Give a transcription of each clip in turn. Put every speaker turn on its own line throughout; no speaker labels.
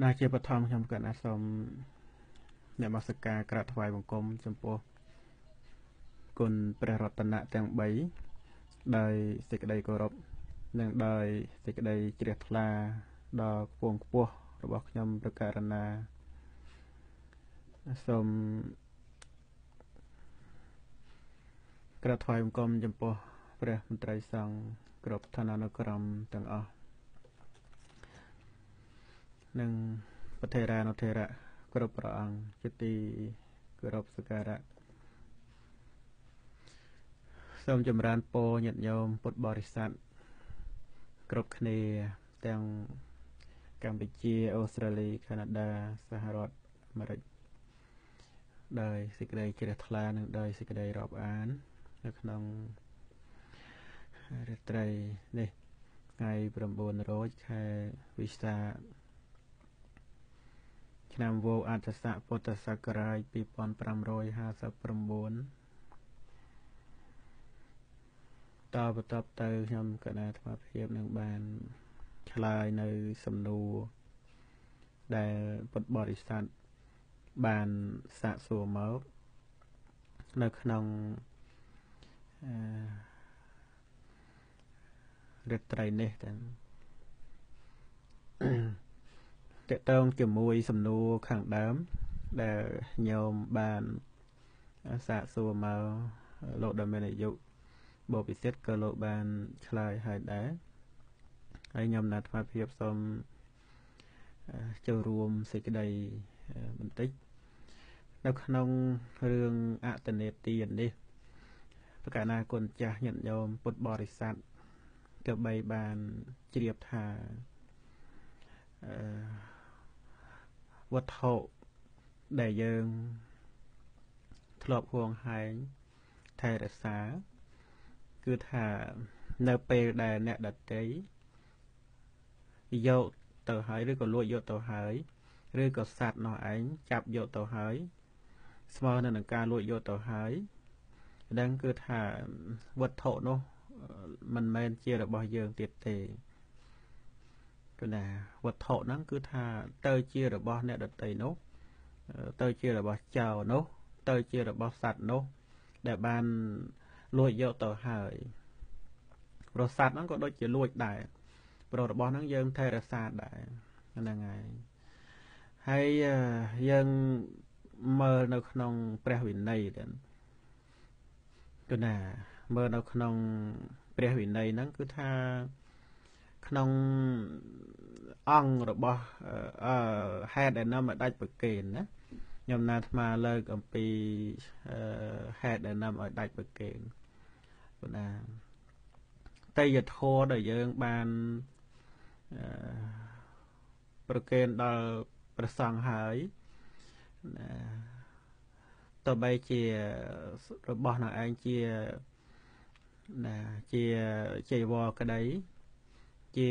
น่าเชื่อประทอมคำกันอาสมในมาสการกระถวายบังคมจำพวกกุลประรัตนะแตงใบได้สิกได้กรบนั่งได้สิกได้เจริญทลาดอกพวงปัวระบอกยำประการนาสมกระถวายบังคมจำพวกพระมนตรีสังกรบธนานุกรมต่างนั่งประเทรานุเทระกรบพระอังจิตติกรบสการะសូមចម្រើនពរញាតិញោមពុទ្ធបរិស័ទគ្រប់គ្នាទាំងកម្ពុជាអូស្ត្រាលីកាណាដាសហរដ្ឋអាមេរិកដោយសេចក្តីជ្រះថ្លានិងដោយសេចក្តីរាប់អាននៅក្នុងរាត្រីនេះថ្ងៃ9រោចខែវិសាខឆ្នាំវោអត្តស័កពុទ្ធសករាជ2559តបន្តទៅខ្ញុំកណាអាត្មាភាពនឹងបានឆ្លើយនៅសំណួរដែលពុទ្ធបរិស័ទបានសាកសួរមកនៅក្នុងរាត្រីនេះទាំងតកតងជាមួយសំណួរខាងដើមដែលញោមបានសាកសួរមកលោកដែលមានអាយុបបិសិទ្ធក៏លោកបានឆ្លើយហើយដែរហើយខ្ញុំណាត់អាភិបសូមចូលរួមសេចក្តីបន្តិចនៅក្នុងរឿងអតនេទាននេះប្រកាសណាគុណចាស់ញាតិញោមពុទ្ធបរិស័ទក៏បីបានជ្រាបថាវត្ថុដែលយើងធ្លាប់ហួងហែងថែរក្សាគឺថានៅពេលដែលអ្នកដតីយកទៅហើយឬក៏លួចយកទៅហើយឬក៏សត្វនោះឯងចាប់យកទៅហើយស្មើនឹងការលួចយកទៅហើយដឹងគឺថាវត្ថុនោះមិនមែនជារបស់យើងទៀតទេគឺណាវត្ថុហ្នឹងគឺថាទៅជារបស់អ្នកដតីនោះទៅជារបស់ចៅនោះទៅជារបស់សត្វនោះដែលបានលួចយកទៅហើយប្រស័តហ្នឹងក៏ដូចជាលួចដែរប្ររបស់ហ្នឹងយើងថែរក្សាដែរហ្នឹងហើយយើងមើលនៅក្នុងព្រះវិន័យទៅគឺណាមើលនៅក្នុងព្រះវិន័យហ្នឹងគឺថាក្នុងអង្គរបស់ហេតុដែលនាំឲ្យដាច់ប្រកេនណាខ្ញុំណាអាត្មាលើកអំពីហេតុដែលនាំឲ្យដាច់ប្រកេនព្រោះណាតេយ្យធម៌ដែលយើងបានប្រកេនដល់ព្រះសង្ឃហើយទោះបីជារបស់នឹងឯងជាជាចៃវរក្តីជា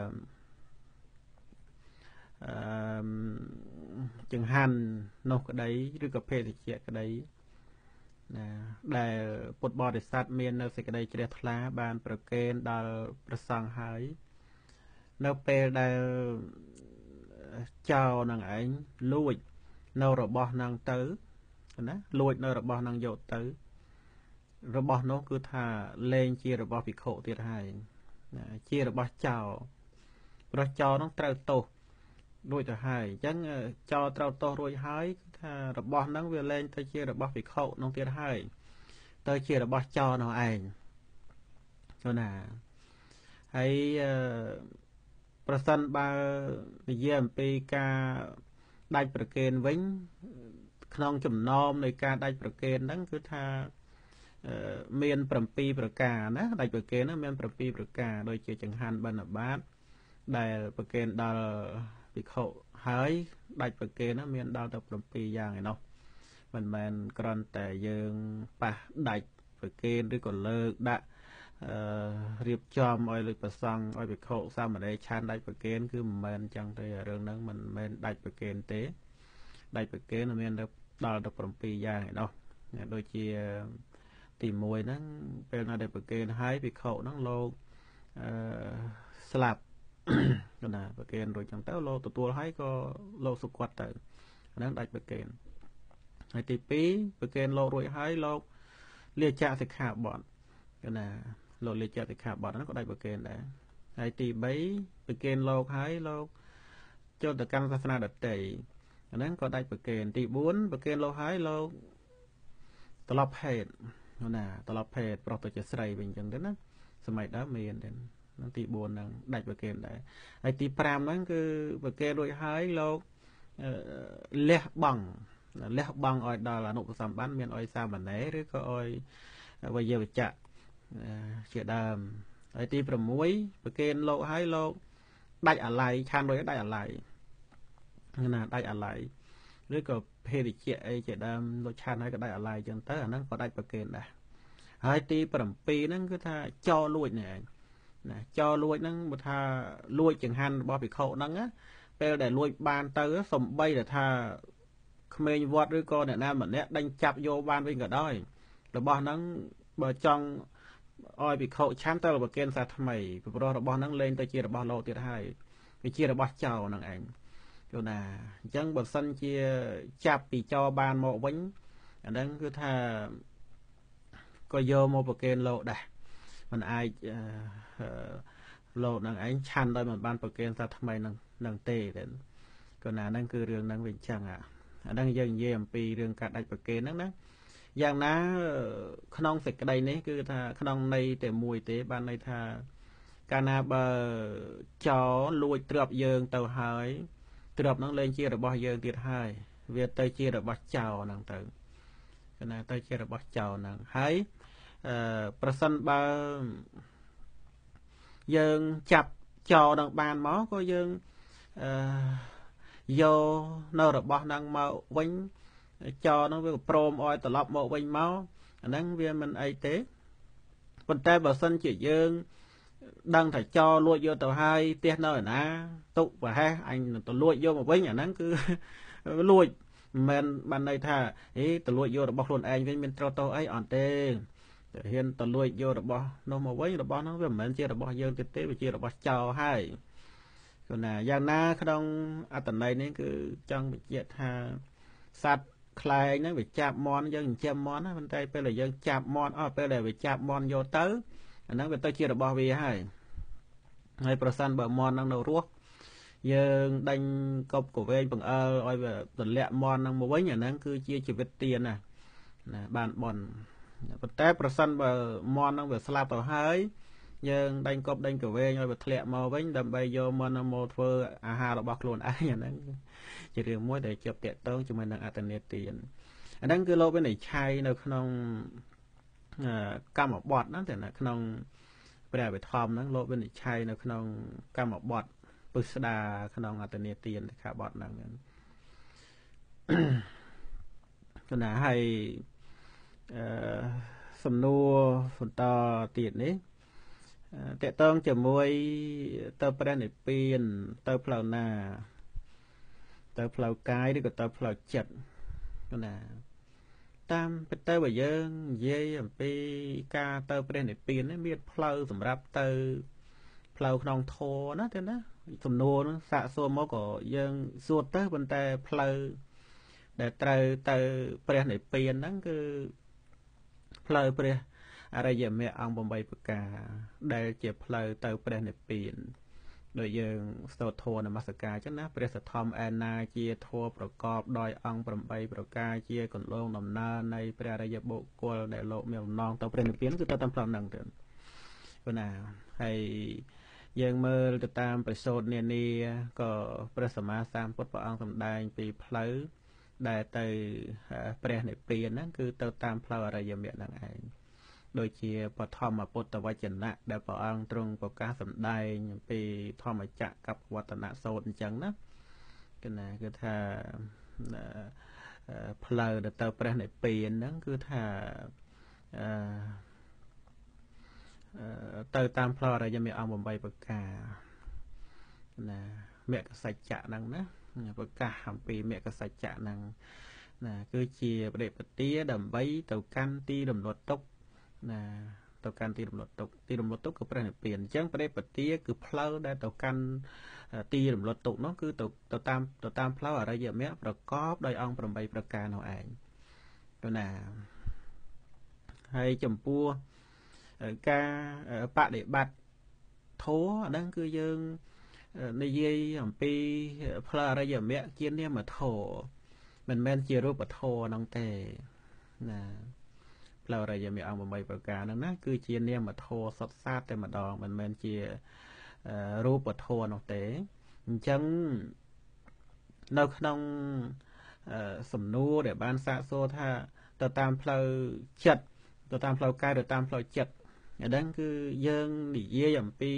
ចង្ហាន់នោះក្តីឬក៏ភេទជ្ជៈក្តីដែលពុទ្ធបរិស័ទមាននៅសេចក្តីជ្រះថ្លាបានប្រកេនដល់ព្រះសង្ឃហើយនៅពេលដែលចោលនឹងឯងលួចនៅរបស់នឹងទៅណាលួចនៅរបស់នឹងយកទៅរបស់នោះគឺថាលែងជារបស់ភិក្ខុទៀតហើយជារបស់ចោលព្រោះចោលនឹងត្រូវទោសរួចទៅហើយអញ្ចឹងចោលត្រូវទោសរួចហើយគឺថារបស់ហ្នឹងវាលែងទៅជារបស់ភិក្ខុនោះទៀតហើយទៅជារបស់ចោលនោះឯងនោះណាហើយប្រសិនបើនិយាយអំពីការដាច់ប្រកេនវិញក្នុងចំណោមនៃការដាច់ប្រកេនហ្នឹងគឺថាមាន7ប្រការណាដាច់ប្រកេនហ្នឹងមាន7ប្រការដូចជាចង្ហាន់បិណ្ឌបាតដែលប្រកេនដល់ភិក្ខុហើយដាច់ប្រកេនហ្នឹងមានដល់ទៅ7យ៉ាងឯណោះមិនមែនគ្រាន់តែយើងប៉ះដាច់ប្រកេនឬក៏លើកដាក់រៀបចំឲ្យលើកប្រសង់ឲ្យភិក្ខុសាមណេរឆានដាច់ប្រកេនគឺមិនមែនចឹងទេរឿងហ្នឹងមិនមែនដាច់ប្រកេនទេដាច់ប្រកេនមានដល់ទៅ7យ៉ាងឯណោះដូចជាទី1ហ្នឹងពេលណាដែលប្រកេនហើយភិក្ខុហ្នឹងលោកស្លាប់ណាប្រកេនរួចចឹងទៅលោកទទួលហើយក៏លោកសុគាត់ទៅអាហ្នឹងដាច់ប្រកេនហើយទី2ប្រកេនលោករួចហើយលោកលាចាកសិក្ខាបទណាលោកលាចាកសិក្ខាបទហ្នឹងក៏ដាច់ប្រកេនដែរហើយទី3ប្រកេនលោកហើយលោកចូលទៅកាន់សាសនាដទៃអាហ្នឹងក៏ដាច់ប្រកេនទី4ប្រកេនលោកហើយលោកត្រឡប់ភេទណាត្រឡប់ភេទប្រុសទៅជាស្រីវិញចឹងទៅណាសម័យដើមមានទេនឹងទី4ហ្នឹងដាច់ប្រកេនដែរហើយទី5ហ្នឹងគឺប្រកេនរួចហើយលោកលះបង់ឲ្យដល់អនុប្រសម្បណ្ឌមានឲ្យសាមណេរឬក៏ឲ្យវយវចៈជាដើមហើយទី6ប្រកេនលោកហើយលោកដាច់អាល័យឆានរួចដាច់អាល័យណាដាច់អាល័យឬក៏ភេទជ្ជៈអីជាដើមលោកឆានហើយក៏ដាច់អាល័យចឹងទៅអាហ្នឹងក៏ដាច់ប្រកេនដែរហើយទី7ហ្នឹងគឺថាចោលលួចនេះឯងណាចោលលួចហ្នឹងបើថាលួចចង្ហាន់របស់ភិក្ខុហ្នឹងណាពេលដែលលួចបានទៅសំបីតែថាក្មេងវត្តឬក៏អ្នកណាម្នាក់ដេញចាប់យកបានវិញក៏ដោយរបស់ហ្នឹងបើចង់ឲ្យភិក្ខុឆាន់ទៅប្រគេនសាថ្មីព្រោះរបស់ហ្នឹងលែងទៅជារបស់លោកទៀតហើយវាជារបស់ចោលហ្នឹងឯងយល់ណាអញ្ចឹងបើសិនជាចាប់ពីចោលបានមកវិញអាហ្នឹងគឺថាក៏យកមកប្រគេនលោកដែរមិនអាចលោកហ្នឹងឯងឆាន់ដោយមិនបានប្រគេនសាថ្មីនឹងទេក៏ណាហ្នឹងគឺរឿងហ្នឹងវាអញ្ចឹងអាហ្នឹងយើងនិយាយអំពីរឿងការដាច់ប្រគេនហ្នឹងណាយ៉ាងណាក្នុងសេចក្តីនេះគឺថាក្នុងន័យតែមួយទេបានន័យថាកាលណាបើចោលលួចទ្រព្យយើងទៅហើយទ្រព្យហ្នឹងលែងជារបស់យើងទៀតហើយវាទៅជារបស់ចោលហ្នឹងទៅកាលណាទៅជារបស់ចោលហ្នឹងហើយប្រសិនបើយើងចាប់ចោលនឹងបានមកក៏យើងយកនៅរបស់ហ្នឹងមកវិញចោលហ្នឹងវាព្រមឲ្យត្រឡប់មកវិញមកអាហ្នឹងវាមិនអីទេប៉ុន្តែបើសិនជាយើងដឹងថាចោលលួចយកទៅហើយផ្ទះនៅឯណាទុកប្រហែសអញទៅលួចយកមកវិញអាហ្នឹងគឺលួចមិនមែនបានន័យថាទៅលួចយករបស់ខ្លួនឯងវិញមានត្រូវទោសអីអត់ទេហ៊ានទៅលួចយករបស់នោះមកវិញរបស់នោះវាមិនមែនជារបស់យើងទេវាជារបស់ចោលហើយគឺណាយ៉ាងណាក្នុងអត្តន័យនេះគឺចង់បញ្ជាក់ថាសត្វខ្លែងហ្នឹងវាចាប់មន់យើងចិញ្ចឹមមន់ណាប៉ុន្តែពេលដែលយើងចាប់មន់ពេលដែលវាចាប់មន់យកទៅអាហ្នឹងវាទៅជារបស់វាហើយប្រសិនបើមន់ហ្នឹងនៅរស់យើងដេញកប់កវែងបង្អើលឲ្យវាទម្លាក់មន់ហ្នឹងមកវិញអាហ្នឹងគឺជាជីវិតទានណាបានបន់ប៉ុន្តែប្រសិនបើមន់ហ្នឹងវាស្លាប់ទៅហើយយើងដេញកប់ដេញកវែងឲ្យវាធ្លាក់មកវិញដើម្បីយកមន់ហ្នឹងមកធ្វើអាហាររបស់ខ្លួនឯងអាហ្នឹងជារឿងមួយដែលជាប់តាក់ទងជាមួយនឹងអត្តនេទានអាហ្នឹងគឺលោកវិនិច្ឆ័យនៅក្នុងកម្មបទហ្នឹងតែនៅក្នុងព្រះវិធម្មហ្នឹងលោកវិនិច្ឆ័យនៅក្នុងកម្មបទពុស្ដាក្នុងអត្តនេទានសិក្ខាបទហ្នឹងគណៈឲ្យសំណួរបន្តទៀតនេះតកតងជាមួយទៅព្រះនិព្វានទៅផ្លូវណាទៅផ្លូវកាយឬក៏ទៅផ្លូវចិត្តណាតាមពិតទៅបើយើងនិយាយអំពីការទៅព្រះនិព្វាននេះមានផ្លូវសម្រាប់ទៅផ្លូវក្នុងធម៌ណាទេណាសំណួរនោះសាកសួរមកក៏យើងសួរទៅប៉ុន្តែផ្លូវដែលត្រូវទៅព្រះនិព្វានហ្នឹងគឺផ្លូវព្រះអរិយមគ្គអង្គ8ប្រការដែលជាផ្លូវទៅព្រះនិព្វានដោយយើងស្ទោធម៌នមស្ការចឹងណាព្រះសទ្ធំឯណាជាធម៌ប្រកបដោយអង្គ8ប្រការជាកន្លងដំណើរនៃព្រះអរិយបុគ្គលដែលលោកមានបំណងទៅព្រះនិព្វានគឺទៅតាមផ្លូវហ្នឹងទៅព្រោះណាហើយយើងមើលទៅតាមប្រសូតនានាក៏ព្រះសម្មាសម្ពុទ្ធព្រះអង្គសម្ដែងពីផ្លូវដែលទៅព្រះនិព្វានហ្នឹងគឺទៅតាមផ្លូវអរិយមគ្គហ្នឹងឯងដូចជាបឋមពុទ្ធវចនៈដែលព្រះអង្គទ្រង់ប្រកាសសម្ដែងអំពីធម្មចក្រកប្បវត្តនសូត្រអញ្ចឹងណាគឺថាផ្លូវទៅព្រះនិព្វានហ្នឹងគឺថាទៅតាមផ្លូវអរិយមគ្គអង្គ8ប្រការណាមគ្គសច្ចៈហ្នឹងណាប្រកាសអំពីមគ្គសច្ចៈហ្នឹងណាគឺជាបដិបទាដើម្បីទៅកាន់ទីរំលត់ទុក្ខណាទៅកាន់ទីរំលត់ទុកទីរំលត់ទុកគឺព្រះនិព្វានអញ្ចឹងព្រះបទាគឺផ្លូវដែលទៅកាន់ទីរំលត់ទុកនោះគឺទៅតាមផ្លូវអរិយមគ្គប្រកបដោយអង្គ8ប្រការនោះឯងទៅណាហើយចំពោះការបដិបត្តិធម៌អាហ្នឹងគឺយើងនិយាយអំពីផ្លូវអរិយមគ្គជានាមធម៌មិនមែនជារូបធម៌ហ្នឹងទេណាផ្លូវអរិយមគ្គអង្គ8ប្រការហ្នឹងណាគឺជានាមធម៌សុទ្ធសាធតែម្ដងមិនមែនជារូបធម៌នោះទេអញ្ចឹងនៅក្នុងសំណួរដែលបានសាកសួរថាទៅតាមផ្លូវចិត្តទៅតាមផ្លូវកាយទៅតាមផ្លូវចិត្តអាហ្នឹងគឺយើងនិយាយអំពី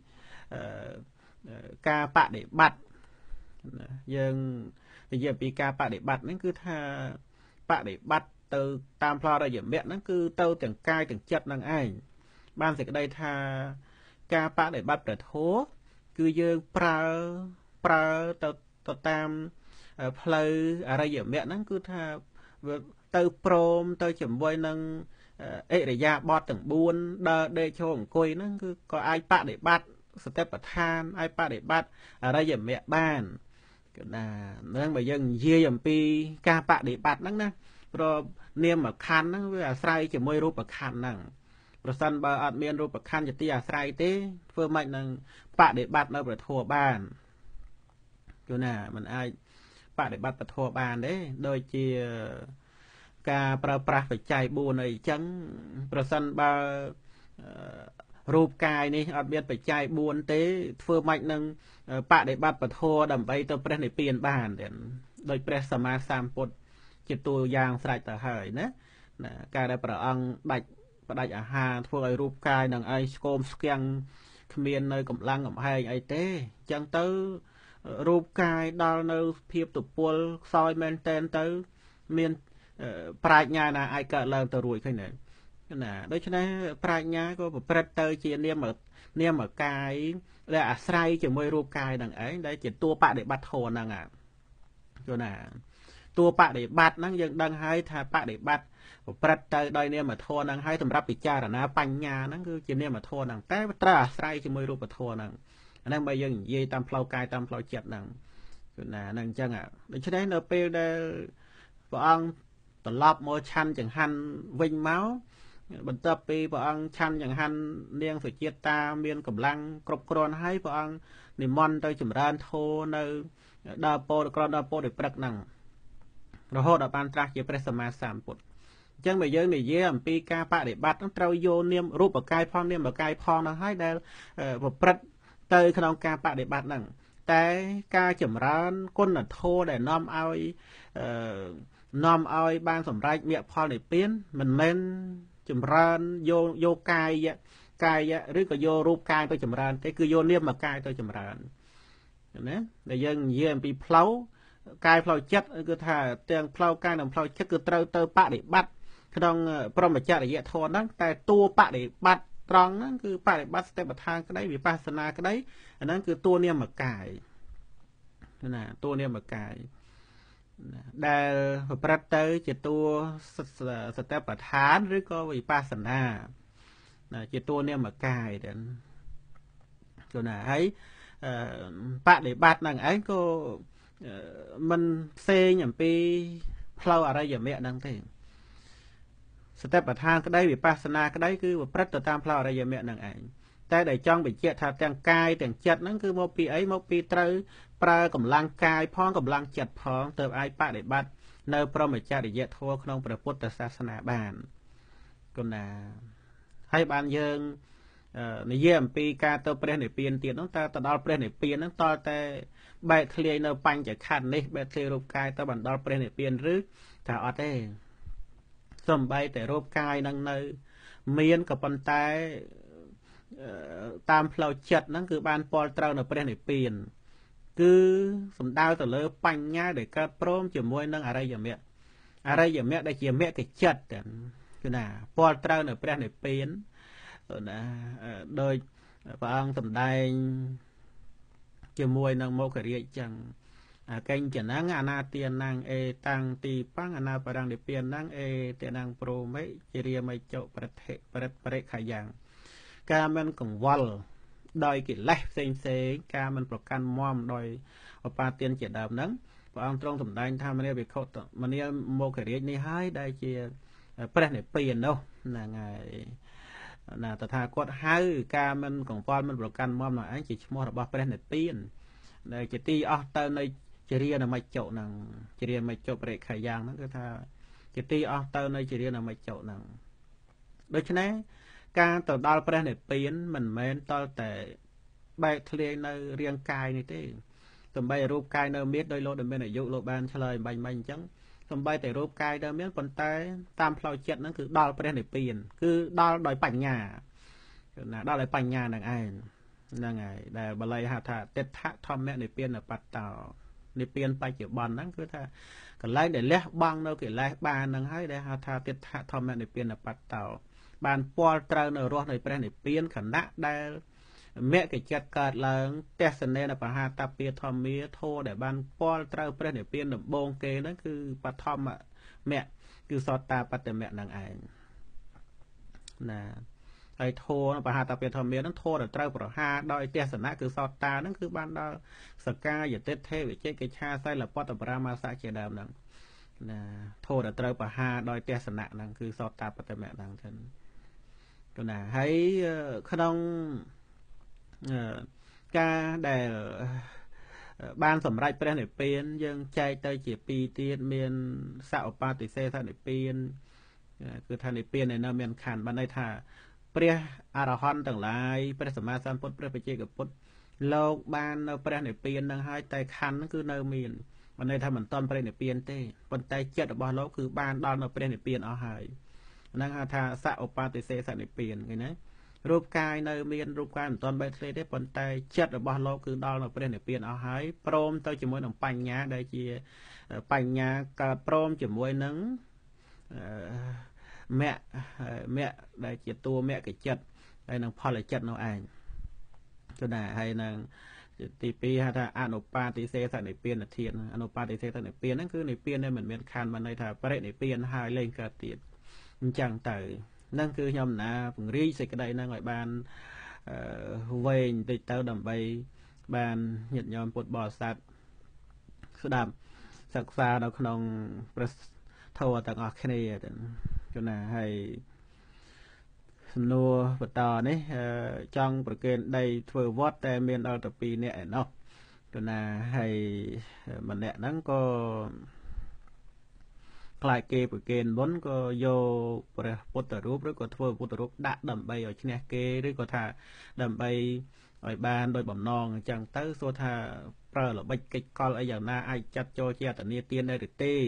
ការបដិបត្តិយើងនិយាយអំពីការបដិបត្តិហ្នឹងគឺថាបដិបត្តិទៅតាមផ្លូវអរិយមគ្គហ្នឹងគឺទៅទាំងកាយទាំងចិត្តហ្នឹងឯងបានសេចក្តីថាការបដិបត្តិព្រះធម៌គឺយើងប្រើទៅតាមផ្លូវអរិយមគ្គហ្នឹងគឺថាទៅព្រមទៅជាមួយនឹងអិរិយាបថទាំង4ដើរដេកឈរអង្គុយហ្នឹងគឺក៏អាចបដិបត្តិសតិប្បដ្ឋានអាចបដិបត្តិអរិយមគ្គបានគឺណានឹងបើយើងនិយាយអំពីការបដិបត្តិហ្នឹងណាព្រោះនាមខណ្ឌហ្នឹងវាអាស្រ័យជាមួយរូបខណ្ឌហ្នឹងប្រសិនបើអត់មានរូបខណ្ឌជាទីអាស្រ័យទេធ្វើម៉េចនឹងបដិបត្តិនៅព្រះធម៌បានគឺណាมันអាចបដិបត្តិព្រះធម៌បានទេដូចជាការប្រើប្រាស់បច្ច័យ4អីចឹងប្រសិនបើរូបកាយនេះអត់មានបច្ច័យ4ទេធ្វើម៉េចនឹងបដិបត្តិពធដើម្បីទៅព្រះនិព្វានបានទៀតដោយព្រះសម្មាសម្ពុទ្ធជាតួយ៉ាងស្រេចទៅហើយណាការដែលព្រះអង្គផ្ដាច់អាហារធ្វើឲ្យរូបកាយនឹងឯងស្គមស្គាំងគ្មាននៅកម្លាំងកំហែងអីទេអញ្ចឹងទៅរូបកាយដល់នៅភាពទពលខ្សោយមែនតែនទៅមានប្រាជ្ញាណាអាចកើតឡើងទៅរួចឃើញទេណាដូច្នេះប្រាជ្ញាក៏ប្រព្រឹត្តទៅជានាមកាយដែលអាស្រ័យជាមួយរូបកាយនឹងឯងដែលជាតួបដិបត្តិធម៌ហ្នឹងគឺណាតួបដិបត្តិហ្នឹងយើងដឹងហើយថាបដិបត្តិប្រព្រឹត្តទៅដោយនាមធម៌ហ្នឹងហើយសម្រាប់ពិចារណាបញ្ញាហ្នឹងគឺជានាមធម៌ហ្នឹងតែត្រូវអាស្រ័យជាមួយរូបធម៌ហ្នឹងអាហ្នឹងបើយើងនិយាយតាមផ្លូវកាយតាមផ្លូវចិត្តហ្នឹងគឺណាហ្នឹងអញ្ចឹងដូច្នេះនៅពេលដែលព្រះអង្គត្រឡប់មកឆាន់ចង្ហាន់វិញមកបន្ទាប់ពីព្រះអង្គឆាន់ចង្ហាន់នាងសុជាតាមានកម្លាំងគ្រប់គ្រាន់ហើយព្រះអង្គនិមន្តទៅចម្រើនធម៌នៅដើរពោធិ៍ក្រដើរពោធិ៍ព្រឹកហ្នឹងរហូតដល់បានត្រាស់ជាព្រះសម្មាសម្ពុទ្ធអញ្ចឹងបើយើងនិយាយអំពីការបដិបត្តិហ្នឹងត្រូវយកនាមរូបកាយផងនាមកាយផងហ្នឹងហើយដែលប្រព្រឹត្តទៅក្នុងការបដិបត្តិហ្នឹងតែការចម្រើនគុណធម៌ដែលនាំឲ្យបានសម្រេចមគ្គផលនិព្វានមិនមែនចម្រើនយកកាយឬក៏យករូបកាយទៅចម្រើនទេគឺយកនាមកាយទៅចម្រើនណាដែលយើងនិយាយអំពីផ្លូវកាយផ្លូវចិត្តគឺថាទាំងផ្លូវកាយនិងផ្លូវចិត្តគឺត្រូវទៅបដិបត្តិក្នុងព្រហ្មចរិយធម៌ហ្នឹងតែតួបដិបត្តិត្រង់ហ្នឹងគឺបដិបត្តិសតិប្បដ្ឋានក្តីវិបស្សនាក្តីអាហ្នឹងគឺតួនាមកាយណាតួនាមកាយដែលប្រព្រឹត្តទៅជាតួសតិប្បដ្ឋានឬក៏វិបស្សនាជាតួនាមកាយទៅគឺណាហើយបដិបត្តិហ្នឹងឯងក៏មិនផ្សេងអំពីផ្លូវអរិយមគ្គហ្នឹងទេសតិប្បដ្ឋានក្តីវិបស្សនាក្តីគឺប្រព្រឹត្តទៅតាមផ្លូវអរិយមគ្គហ្នឹងឯងតែដែលចង់បញ្ជាក់ថាទាំងកាយទាំងចិត្តហ្នឹងគឺមកពីអីមកពីត្រូវប្រើកម្លាំងកាយផងកម្លាំងចិត្តផងទើបអាចបដិបត្តិនៅព្រហ្មចរិយធម៌ក្នុងព្រះពុទ្ធសាសនាបានគុណណាហើយបានយើងនិយាយអំពីការទៅព្រះនិព្វានទៀតហ្នឹងតើទៅដល់ព្រះនិព្វានហ្នឹងតើតែបែកធ្លាយនៅបញ្ចខណ្ឌនេះបែកធ្លាយរូបកាយទៅបណ្ដល់ព្រះនិព្វានឬថាអត់ទេសំបីតែរូបកាយហ្នឹងនៅមានក៏ប៉ុន្តែតាមផ្លូវចិត្តហ្នឹងគឺបានពលត្រូវនៅព្រះនិព្វានគឺសំដៅទៅលើបញ្ញាដែលកើតព្រមជាមួយនឹងអរិយមគ្គដែលជាមគ្គចិត្តគឺណាពលត្រូវនៅព្រះនិព្វានណាដោយព្រះអង្គសម្ដែងជាមួយនឹងមោគរាជចឹង kênh chỉ năng ana tiền năng tăng tì băng ana parang để tiền năng tiền năng pro mấy chỉ riêng mấy chỗ bật khai giang ca men cùng wall đòi cái left sen ca men procan mom đòi ở pa tiền chỉ đàm nắng và ông trong thẩm đánh tham này bị khốt mà này một cái riêng này hai đây chỉ bật để tiền đâu là ngày là tờ thà quát hai ca men cùng wall men procan mom là anh chỉ mua được bao bật để tiền đây chỉ ti ở tờ này chỉ riêng là mấy chỗ năng chỉ riêng mấy chỗ bật khai giang nó cứ tha chỉ ti ở tờ này chỉ riêng là mấy chỗ năng đối với này ca tờ đào bật để tiền mình men tờ để bài thề nơi riêng cài này thế tầm bayรูปกายเนอเมียดโดยโลดเป็นอายุโลบานเฉลยบังจังตำใบแต่รูปกายเนอเมียดปนใต้ตามพลอยเจ็ดนั่นคือดอลประเด็นในเปลี่ยนคือดอลโดยปัญญานะดอลโดยปัญญาหนังไอ้นั่งไงแต่บลายหาถาเต็ดทะทอมแม่ในเปลี่ยนในปัตตาในเปลี่ยนไปเกี่ยวบอลนั่นคือถ้ากันไล่เดี๋ยวเลี้ยบังเราเกี่ยวไล่บานนั่งให้ได้หาถาเต็ดทะทอมแม่ในเปลี่ยนในปัตตาบานปอลเตอร์ในรถในประเด็นในเปลี่ยนขณะได้แม่กิจการหลังแต่สเนนปะหาตาเปียทอมเมียโทแต่บ้านป้อลเตาประเดี๋ยวเปลี่ยนแบบโบงเกนั่นคือปะทอมอ่ะแม่คือสอตาปะแต่แม่นางไอ้นะไอ้โทปะหาตาเปียทอมเมียนั่นโทแต่เตาปะหาดอยแต่สนะคือสอตานั่นคือบ้านดาวสกาอย่าเตะเทวิเจกิชาไซละปอตปรามาสาเจดามนั่นนะโทแต่เตาปะหาดอยแต่สนะนั่นคือสอตาปะแต่แม่นางท่านก็นะให้ขนมca để ban sầm rai pre này pin dương chạy tới chỉ pi tiền miền sạo pa tỷ xe thằng này pinคือท่านในเปลี่ยนในนาเมียนขันบันไดท่าเปรียอารหันต่างหลายเปรียสมาสัมพุทธเปรียไปเจกับพุทธโลกบ้านเราเปรียในเปลี่ยนดังให้แต่ขันนั่นคือนาเมียนบันไดท่าเหมือนตอนเปรียในเปลี่ยนเต้บนไตเจ็ดบอลโลกคือบ้านดอนเราเปรียในเปลี่ยนเอาหายนั่งหาท่าสาวปาติเซสันในเปลี่ยนไงนะรูปกายในเมียนรูปกายตอนใบทะเลได้ปนไตเจ็ดบอลโลกคือดอนเราเปลี่ยนในเปลี่ยนเอาหายโปรมตัวจมูกหนังปัญญาได้เจียปัญญากับโปรมจมูกนั้นแม่แม่ได้เจ็ดตัวแม่กับเจ็ดได้นางพ่อเลยเจ็ดน้องไอ้ก็ได้ให้นางตีปีฮะถ้าอนุปาติเซสันในเปลี่ยนเทียนอนุปาติเซสันในเปลี่ยนนั่นคือในเปลี่ยนได้เหมือนเมียนคันมันในถ้าประเด็นในเปลี่ยนหายเล่นกระติดจังเตยนั่นคือยอมนะผมรีสิกระไดนั่งไว้บ้านเวงติดเต้าดำใบบ้านหยุดยอมปวดบ่อสัตว์สุดำสักษาเราขนมประทวต่างออกแค่นี้ก็น่าให้นัวปตอนี่จังประเกณฑ์ได้เถื่อวอดแต่เมียนเอาแต่ปีเนี่ยเนาะก็น่าให้มันเนี่ยนั่งก็คลายเกประเกณฑ์บนก็โยประพุทธรูปหรือก็เถื่อพุทธรูปดักดำใบเอาชนะเกหรือก็ท่าดำใบไอ้บ้านโดยบ่มนองจังเต้าโซท่าเปล่าหรือใบกิจกรอะไรอย่างน่าไอจัดโจเจียแต่เนี่ยเตียนได้หรือเต้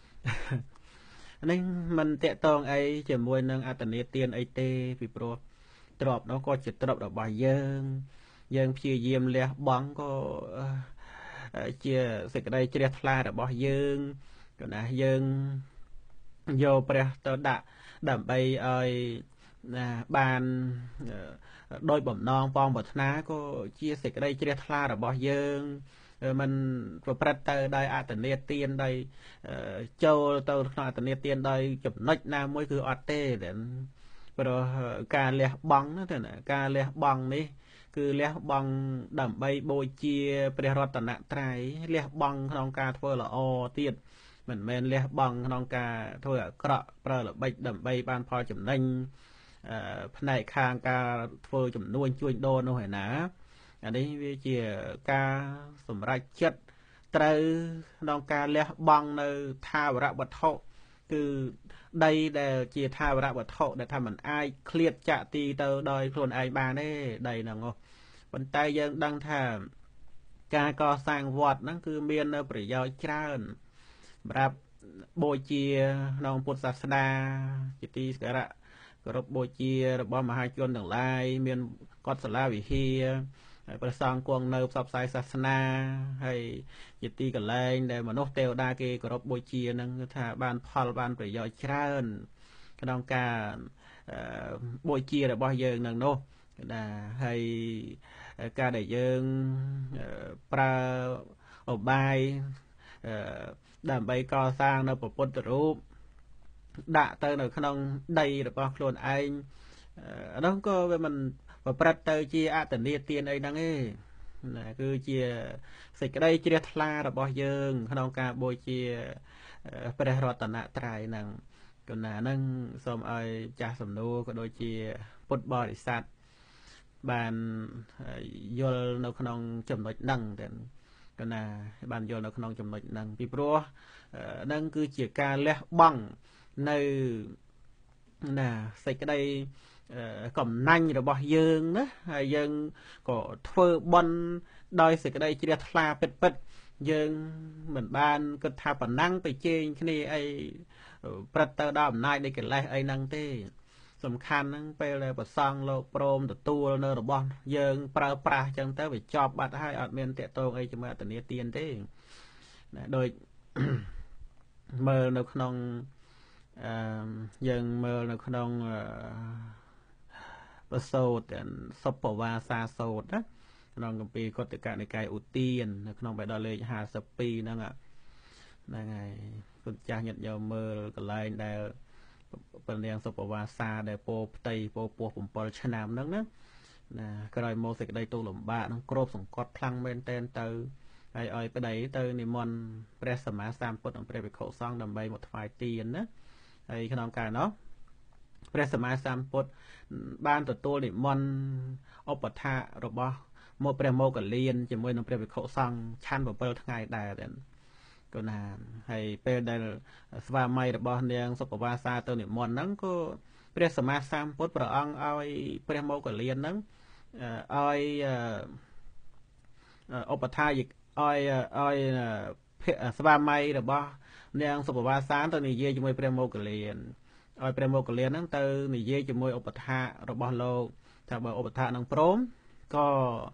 nên mình tệ tông ấy chỉ mùi nâng à tần tiền ấy tê vì pro drop nó có chỉ drop ở bài dương dương phía diêm lẹ bóng có chia sẽ cái đây chia la ở bài dương còn là dương vô pre tơ đạ đầm bay ơi bàn đôi bẩm non phong bật ná có chia sẻ cái đây chia la ở bài dương mìnhประเทศได้อาตเนียเตียนได้โจตัวอาตเนียเตียนได้จุดนักน้ำมวยคือออเต้เด่นพอการเลี้ยบังนั่นเถอะนะการเลี้ยบังนี่คือเลี้ยบังดำใบโบเชียประรัตนตรัยเลี้ยบังน้องกาทั่วละอเตียนเหมือนแมนเลี้ยบังน้องกาทั่วกระเปล่าละใบดำใบบานพอจุดนั่งในคางกาทั่วจุดนวลช่วยโดนหน่อยนะอันนี้วิจิกาสมรักเจ็ดเตอน้องกาเลี้ยบังในท่าวระบัดเทาคือได้แต่เจียท่าวระบัดเทาแต่ทำมันไอเครียดจะตีเตอโดยโคลนไอบ้านได้ได้นังอ๋บนใต้ยังดังท่ากาก่อสร้างวัดนั่นคือเมียนประโยชน์เจ้าแบบโบเจียน้องพุทธศาสนาจิตติสระกรบโบเจียระบอบมหาชนต่างหลายเมียนกอดสลาวิเฮียประสานกวงเนิบสับสายศาสนาให้จิตตีกันแรงแต่มนุษย์เตวดาเกกรบโบเชียนั่งถ้าบ้านพอลบ้านประโยชน์เชิญก็ต้องการโบเชียแต่บ่อยเยิงนั่งโน้ให้การได้เยิงปลาឧបាយដើម្បីកសាងនៅពុទ្ធរូបដាក់ទៅនៅក្នុងដីរបស់ខ្លួនឯងនោះក៏វាមិនប្រព្រឹត្តទៅជាអតនីទានអីហ្នឹងឯងណាគឺជាសេចក្តីជ្រះថ្លារបស់យើងក្នុងការបូជាព្រះរតនត្រ័យហ្នឹងគណៈហ្នឹងសូមឲ្យចាស់សំណួរក៏ដូចជាពុទ្ធបរិស័ទបានយល់នៅក្នុងចំណុចហ្នឹងទៅគណៈបានយល់នៅក្នុងចំណុចហ្នឹងពីព្រោះហ្នឹងគឺជាការលះបង់នៅណាសេចក្តីកំណាញ់របស់យើងណាហើយយើងក៏ធ្វើបន់ដោយសេចក្តីជ្រះថ្លាពិតពិតយើងមិនបានគិតថាប៉ុណ្ណឹងទៅជែងគ្នាអីព្រឹត្តទៅដល់អំណាចនៃកិលេសអីហ្នឹងទេសំខាន់ហ្នឹងពេលដែលប្រសង់លោកព្រមទទួលនៅរបស់យើងប្រើប្រាស់ចឹងទៅវាចប់បាត់ហើយអត់មានតេតងអីជាមួយអតនីទានទេណាដូចមើលនៅក្នុងយើងមើលនៅក្នុងប្រសូតសុបវាសាសូតណាក្នុងគម្ពីរកតកនិកាយឧទាននៅក្នុងបេដកលេខ52ហ្នឹងហ្នឹងហើយគុណចាស់ញាតិញោមមើលកន្លែងដែលព្រះនាងសុបវាសាដែលពោផ្ទៃពោពោះ7ឆ្នាំហ្នឹងណាក្រោយមកសេចក្តីទុក្ខលំបាកហ្នឹងគ្របសង្កត់ខ្លាំងមែនតែនទៅហើយឲ្យប្តីទៅនិមន្តព្រះសម្មាសម្ពុទ្ធនិងព្រះភិក្ខុសង្ឃដើម្បីមកថ្វាយទានណាហើយក្នុងកាលនោះព្រះសម្មាសម្ពុទ្ធបានទទួលនិមន្តឧបថារបស់មកព្រះមោគលានជាមួយនឹងព្រះភិក្ខុសង្ឃឆាន់7ថ្ងៃដែរក៏ណាហើយពេលដែលស្វាមីរបស់នាងសុបវាសាទៅនិមន្តហ្នឹងក៏ព្រះសម្មាសម្ពុទ្ធព្រះអង្គឲ្យព្រះមោគលានហ្នឹងឲ្យឧបថាឲ្យស្វាមីរបស់នាងសុបវាសាទៅនិយាយជាមួយព្រះមោគលានឲ្យព្រះមោគលានហ្នឹងទៅនិយាយជាមួយឧបថារបស់លោកថាបើឧបថានឹងព្រមក៏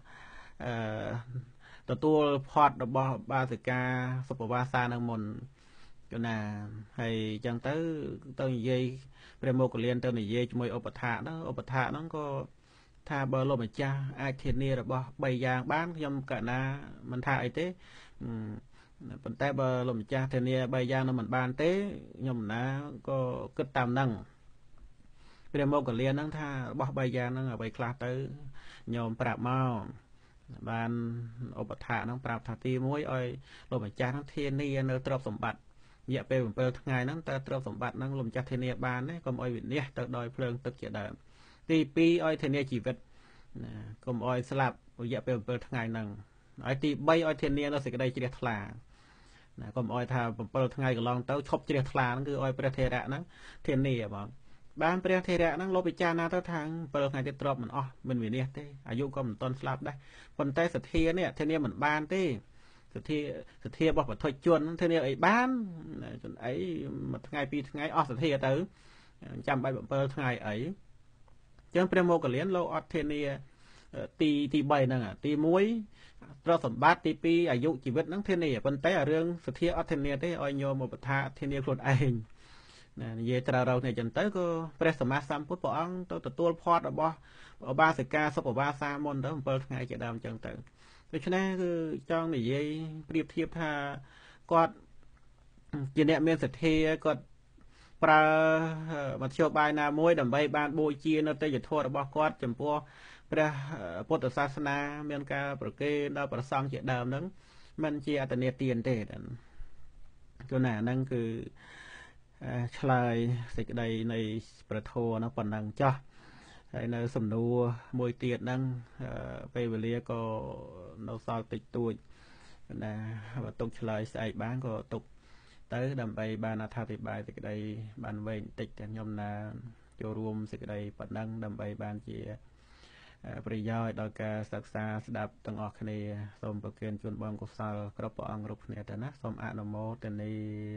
ទទួលផាត់របស់បាសិកាសុបវាសានឹងមុនគឺណាហើយអញ្ចឹងទៅនិយាយព្រះមោគលានទៅនិយាយជាមួយឧបថាហ្នឹងក៏ថាបើលោកម្ចាស់អាចធានារបស់3យ៉ាងបានខ្ញុំកណាមិនថាអីទេប៉ុន្តែបើលោកម្ចាស់ធានា3យ៉ាងនោះមិនបានទេខ្ញុំណាក៏គិតតាមហ្នឹងព្រះមោគលានហ្នឹងថារបស់3យ៉ាងហ្នឹងអ្វីខ្លះទៅញោមប្រាប់មកបានឧបថាហ្នឹងប្រាប់ថាទី1ឲ្យលោកម្ចាស់ហ្នឹងធានានៅទ្រព្យសម្បត្តិរយៈពេល7ថ្ងៃហ្នឹងតើទ្រព្យសម្បត្តិហ្នឹងលោកម្ចាស់ធានាបានទេកុំឲ្យវិនាសទៅដោយភ្លើងទឹកជាដើមទី2ឲ្យធានាជីវិតកុំឲ្យស្លាប់រយៈពេល7ថ្ងៃហ្នឹងហើយទី3ឲ្យធានានៅសេចក្តីជ្រះថ្លាណាកុំឲ្យថា7ថ្ងៃកន្លងទៅឈប់ជ្រះថ្លាហ្នឹងគឺឲ្យព្រះថេរៈហ្នឹងធានាបងបានព្រះថេរៈហ្នឹងលោកពិចារណាទៅថា7ថ្ងៃទៀតទ្រព្យមិនអស់មិនវិនាសទេអាយុក៏មិនទាន់ស្លាប់ដែរប៉ុន្តែសទ្ធានេះធានាមិនបានទេសទ្ធារបស់បឋិជនធានាអីបានចនអីមួយថ្ងៃ2ថ្ងៃអស់សទ្ធាទៅចាំបាច់7ថ្ងៃអីចឹងព្រះមោគលានលោកអត់ធានាទី3ហ្នឹងទី1ទ្រព្យសម្បត្តិទី2អាយុជីវិតហ្នឹងធានាប៉ុន្តែរឿងសទ្ធាអត់ធានាទេឲ្យញោមឧបថាធានាខ្លួនឯងនិយាយត្រូវរកនេះចឹងទៅក៏ព្រះសម្មាសម្ពុទ្ធព្រះអង្គទៅទទួលផាត់របស់បាសិកាសុបវាសាមុនទៅ7ថ្ងៃជាដើមចឹងទៅដូច្នេះគឺចង់និយាយប្រៀបធៀបថាគាត់ជាអ្នកមានសទ្ធាគាត់ប្រើមធ្យោបាយណាមួយដើម្បីបានបូជានៅទេយ្យធម៌របស់គាត់ចំពោះព្រះពុទ្ធសាសនាមានការប្រគេនដល់ព្រះសង្ឃជាដើមហ្នឹងមិនជាអត្តនេទានទេគឺណាហ្នឹងគឺឆ្លើយសេចក្តីនៃព្រះធម៌ហ្នឹងប៉ុណ្ណឹងចោះហើយនៅសំណួរមួយទៀតហ្នឹងពេលវេលាក៏នៅសល់តិចតួចណាបើទុកឆ្លើយស្អែកបានក៏ទុកទៅដើម្បីបានអត្ថាធិប្បាយសេចក្តីបានវែងបន្តិចតែខ្ញុំណាចូលរួមសេចក្តីប៉ុណ្ណឹងដើម្បីបានជាប្រយោជន៍ដល់ការសិក្សាស្ដាប់ទាំងអស់គ្នាសូមប្រគេនជូនបងកុសលគ្រប់ព្រះអង្គគ្រប់គ្នាទៅណាសូមអនុមោទនា